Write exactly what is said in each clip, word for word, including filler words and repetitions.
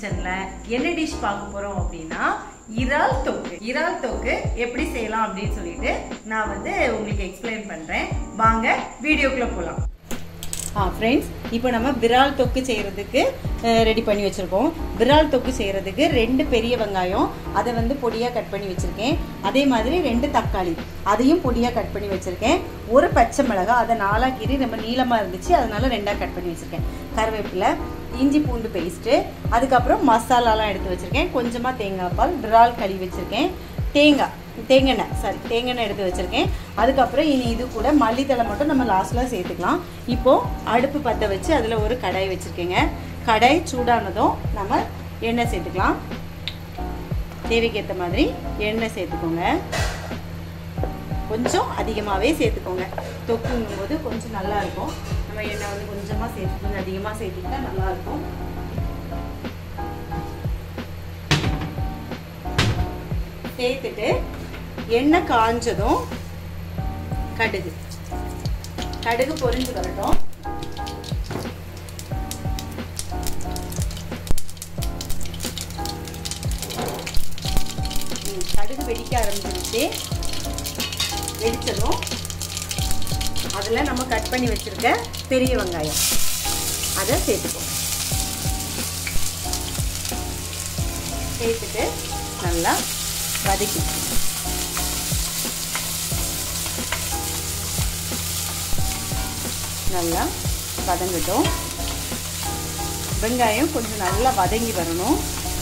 கிச்சன்ல என்ன டிஷ் பார்க்க போறோம் அப்படின்னா இறால் தொக்கு. இறால் தொக்கு எப்படி செய்யலாம் அப்படின்னு சொல்லிட்டு நான் வந்து உங்களுக்கு எக்ஸ்பிளைன் பண்றேன். வாங்க வீடியோக்குள்ள போலாம். ஆ ஃப்ரெண்ட்ஸ், இப்போ நம்ம விரால் தொக்கு செய்கிறதுக்கு ரெடி பண்ணி வச்சுருக்கோம். விரால் தொக்கு செய்கிறதுக்கு ரெண்டு பெரிய வெங்காயம், அதை வந்து பொடியாக கட் பண்ணி வச்சுருக்கேன். அதே மாதிரி ரெண்டு தக்காளி, அதையும் பொடியாக கட் பண்ணி வச்சுருக்கேன். ஒரு பச்சை மிளகாய், அதை நாலாக கீறி நம்ம நீளமாக இருந்துச்சு, அதனால ரெண்டாக கட் பண்ணி வச்சுருக்கேன். கருவேப்பிலை, இஞ்சி பூண்டு பேஸ்ட்டு, அதுக்கப்புறம் மசாலாலாம் எடுத்து வச்சுருக்கேன். கொஞ்சமாக தேங்காய் பால், விரால் கழுவி வச்சுருக்கேன். தேங்காய் தேங்காய் சாரி தேங்காய் எடுத்து வச்சுருக்கேன். அதுக்கப்புறம் இனி இது கூட மல்லித்தலை மட்டும் நம்ம லாஸ்ட்டில் சேர்த்துக்கலாம். இப்போது அடுப்பு பற்ற வச்சு அதில் ஒரு கடாய் வச்சுருக்கேங்க. கடாய் சூடானதும் நம்ம எண்ணெய் சேர்த்துக்கலாம். தேவைக்கேற்ற மாதிரி எண்ணெய் சேர்த்துக்கோங்க. கொஞ்சம் அதிகமாகவே சேர்த்துக்கோங்க. தொக்குங்கும் போது கொஞ்சம் நல்லாயிருக்கும். நம்ம எண்ணெய் வந்து கொஞ்சமாக சேர்த்து கொஞ்சம் அதிகமாக சேர்த்துக்கிட்டா நல்லாயிருக்கும். சேர்த்துட்டு எண்ணெய் காஞ்சதும் கடுகு கடுகு பொரிஞ்சு வரட்டும். கடுகு வெடிக்க ஆரம்பிச்சிருச்சு. வெடிச்சதும் அதில் நம்ம கட் பண்ணி வச்சிருக்க பெரிய வெங்காயம் அதை சேர்த்துப்போம். சேர்த்துட்டு நல்லா வதக்கி நல்லா வதங்கட்டும். வெங்காயம் கொஞ்சம் நல்லா வதங்கி வரணும்.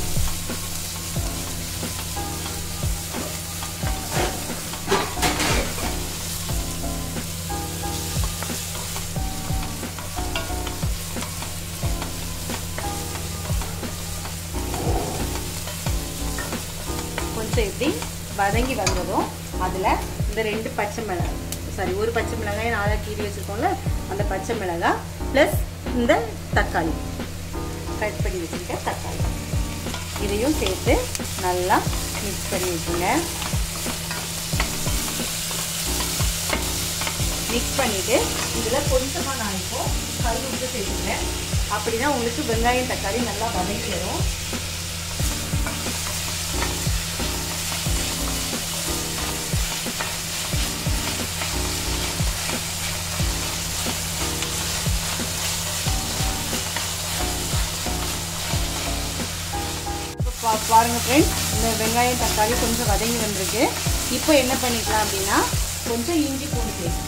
கொஞ்சம் இப்படி வதங்கி வந்ததும் அதில் இந்த ரெண்டு பச்சை மிளகாய் சாரி ஒரு பச்சை மிளகாய் நாளாக கீறி வச்சுருக்கோம்ல, அந்த பச்சை மிளகாய் ப்ளஸ் இந்த தக்காளி கட் பண்ணி வச்சுருக்க தக்காளி இதையும் சேர்த்து நல்லா மிக்ஸ் பண்ணி வச்சுங்க. மிக்ஸ் பண்ணிவிட்டு இதில் கொஞ்சமாக நான் இப்போ கல் உப்பு சேர்த்துக்கிறேன். அப்படின்னா உங்களுக்கு வெங்காயம் தக்காளி நல்லா வதங்கி வரும். பாருங்க ஃப்ரெண்ட்ஸ், இந்த வெங்காயம் தக்காளி கொஞ்சம் வதங்கி வந்திருக்கு. இப்போ என்ன பண்ணிக்கலாம் அப்படின்னா கொஞ்சம் இஞ்சி பூண்டு பேஸ்ட்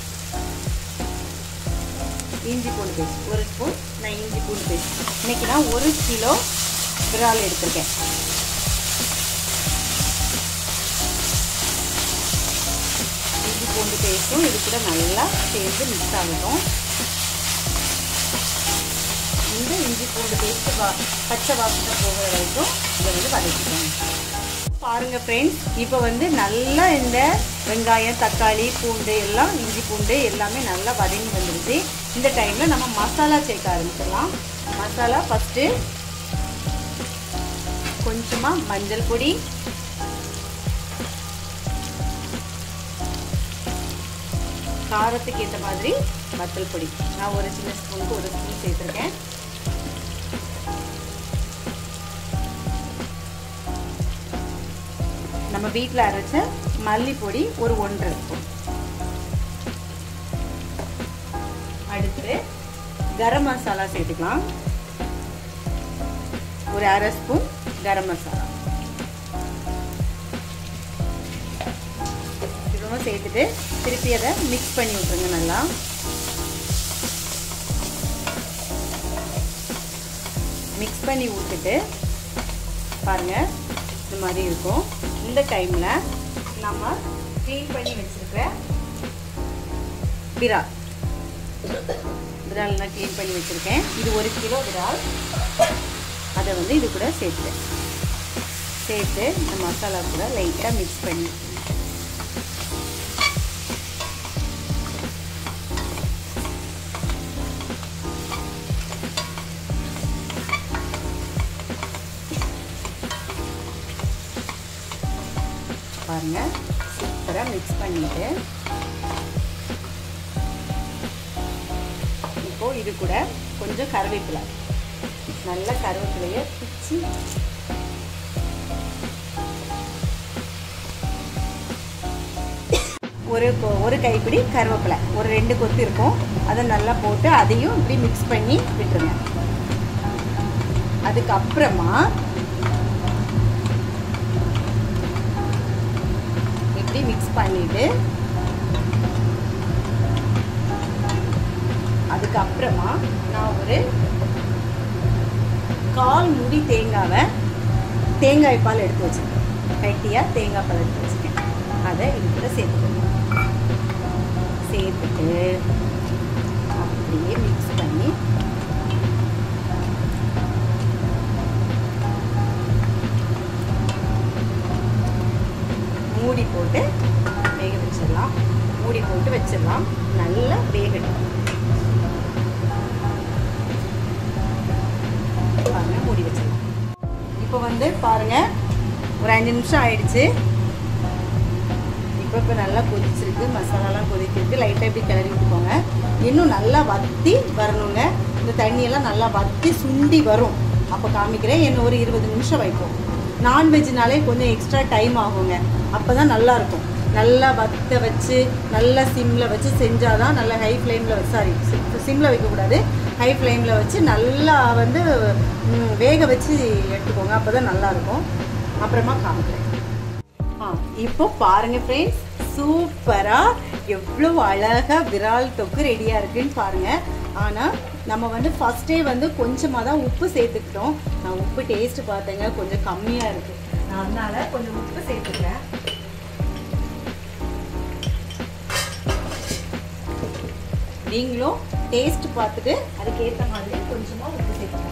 இஞ்சி பூண்டு பேஸ்ட் ஒரு ஸ்பூன் நான் இஞ்சி பூண்டு பேஸ்ட் இன்னைக்கு நான் ஒரு கிலோ விரால் எடுத்திருக்கேன். இஞ்சி பூண்டு பேஸ்ட்டும் இது கூட நல்லா சேர்ந்து மிக்ஸ் ஆகட்டும். இந்த இஞ்சி பூண்டு பேஸ்ட்டு வா பச்சை வாசனை போகிற வரைக்கும் இதை வந்து வதக்கிக்கோங்க. பாருங்கள் ஃப்ரெண்ட்ஸ், இப்போ வந்து நல்லா இந்த வெங்காயம் தக்காளி பூண்டு எல்லாம் இஞ்சி பூண்டு எல்லாமே நல்லா வதங்கி வந்துடுச்சு. இந்த டைமில் நம்ம மசாலா சேர்க்க ஆரம்பிச்சிடலாம். மசாலா ஃபஸ்ட்டு கொஞ்சமாக மஞ்சள் பொடி, காரத்துக்கு ஏற்ற மாதிரி வத்தல் பொடி நான் ஒரு சின்ன ஸ்பூனுக்கு ஒரு ஸ்பூன் சேர்த்துருக்கேன். நம்ம வீட்டில் அரைச்ச மல்லிப்பொடி ஒரு ஒன்றரை ஸ்பூன். அடுத்து கரம் மசாலா சேர்த்துக்கலாம். ஒரு அரை ஸ்பூன் கரம் மசாலா இதுவும் சேர்த்துட்டு திருப்பி அதை மிக்ஸ் பண்ணி விட்டுருங்க. நல்லா மிக்ஸ் பண்ணி விட்டுட்டு பாருங்கள் இந்த மாதிரி இருக்கும். இந்த டைமில் நம்ம க்ளீன் பண்ணி வச்சுருக்கிற விரால் விரால் நான் க்ளீன் பண்ணி வச்சுருக்கேன். இது ஒரு கிலோ விரால். அதை வந்து இது கூட சேர்த்துட்டேன். சேர்த்து இந்த மசாலா கூட லைட்டாக மிக்ஸ் பண்ணி பாருங்க. சூப்பராக மிக்ஸ் பண்ணிட்டு இப்போ இது கூட கொஞ்சம் கருவேப்பிலை நல்ல கருவேப்பிலையை பிச்சு வச்சு ஒரு ஒரு கைப்பிடி கருவேப்பிலை, ஒரு ரெண்டு கொத்து இருக்கும், அதை நல்லா போட்டு அதையும் இப்படி மிக்ஸ் பண்ணி விட்டுருங்க. அதுக்கப்புறமா இப்படி மிக்ஸ் பண்ணிட்டு அதுக்கப்புறமா நான் ஒரு கால் மூடி தேங்காவை தேங்காய் பால் எடுத்து வச்சுருக்கேன். கட்டியாக தேங்காய் பால் எடுத்து வச்சுருக்கேன். அதை இது கூட சேர்த்துக்கணும். சேர்த்துட்டு அப்படியே மிக்ஸ் பண்ணி மூடி போட்டு வேக வச்சிடலாம். மூடி போட்டு வச்சிடலாம். நல்லா வேகட்டும். பாருங்க, மூடி வச்சிடலாம். இப்போ வந்து பாருங்க, ஒரு அஞ்சு நிமிஷம் ஆயிடுச்சு. இப்போ இப்போ நல்லா கொதிச்சிருக்கு, மசாலாலாம் கொதிச்சிருக்கு. லைட்டாக இப்படி கிளறி விட்டுக்கோங்க. இன்னும் நல்லா வத்தி வரணுங்க. இந்த தண்ணியெல்லாம் நல்லா வத்தி சுண்டி வரும். அப்போ காமிக்கிறேன். இன்னும் ஒரு இருபது நிமிஷம் வைப்போம். நான்வெஜ்னாலே கொஞ்சம் எக்ஸ்ட்ரா டைம் ஆகுங்க. அப்போ தான் நல்லாயிருக்கும். நல்லா வத்த வச்சு நல்லா சிம்மில் வச்சு செஞ்சால் தான், நல்லா ஹை ஃப்ளேமில் வச்சு சாரி சிம்மில் வைக்கக்கூடாது, ஹை ஃப்ளேமில் வச்சு நல்லா வந்து வேக வச்சு எடுத்துக்கோங்க. அப்போ தான் நல்லாயிருக்கும். அப்புறமா காமிக்கிறேன். ஆ இப்போ பாருங்கள் ஃப்ரெண்ட்ஸ், சூப்பராக எவ்வளோ அழகாக விரால் தொக்கு ரெடியாக இருக்குன்னு பாருங்கள். ஆனால் நம்ம வந்து ஃபஸ்ட்டே வந்து கொஞ்சமாக தான் உப்பு சேர்த்துக்கிட்டோம். நான் உப்பு டேஸ்ட்டு பார்த்தேங்க, கொஞ்சம் கம்மியாக இருக்குது. நான் அதனால் கொஞ்சம் உப்பு சேர்த்துக்கிறேன். நீங்களும் டேஸ்ட் பார்த்துட்டு அதுக்கேற்ற மாதிரி கொஞ்சமாக உப்பு சேர்த்துக்கோங்க.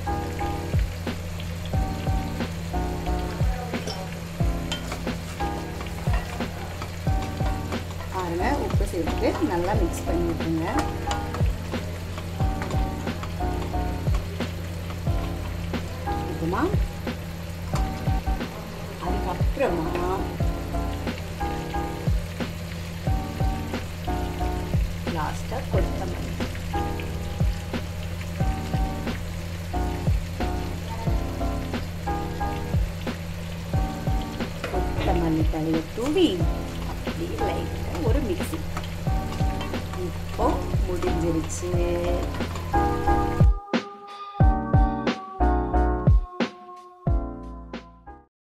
பாருங்க, உப்பு சேர்த்துட்டு நல்லா மிக்ஸ் பண்ணி விட்டுருங்க. இதுமா அதுக்கப்புறமா லாஸ்டா கொத்தமல்லி, கொத்தமல்லி தழையை தூவி அப்படியே லைட்டாக ஒரு மிக்ஸி. இப்போ முடிஞ்சிருச்சு.